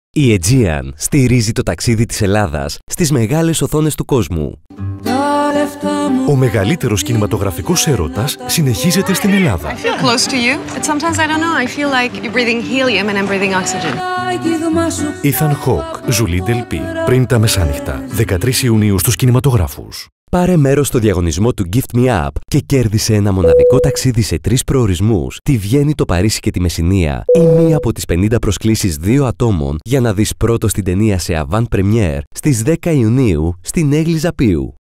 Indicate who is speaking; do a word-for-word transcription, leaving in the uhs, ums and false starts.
Speaker 1: Η Aegean στηρίζει το ταξίδι της Ελλάδας στις μεγάλες οθόνες του κόσμου.
Speaker 2: Ο μεγαλύτερος κινηματογραφικός έρωτας συνεχίζεται στην Ελλάδα. Ethan Hawke, Julie Delpy, πριν τα μεσάνυχτα, δεκατρείς Ιουνίου στους κινηματογράφους.
Speaker 1: Πάρε μέρος στο διαγωνισμό του Gift Me Up και κέρδισε ένα μοναδικό ταξίδι σε τρεις προορισμούς, τη Βιέννη, το Παρίσι και τη Μεσσηνία, ή μία από τις πενήντα προσκλήσεις δύο ατόμων για να δεις πρώτο την ταινία σε avant premiere στις δέκα Ιουνίου στην Έγλιζα Πύου.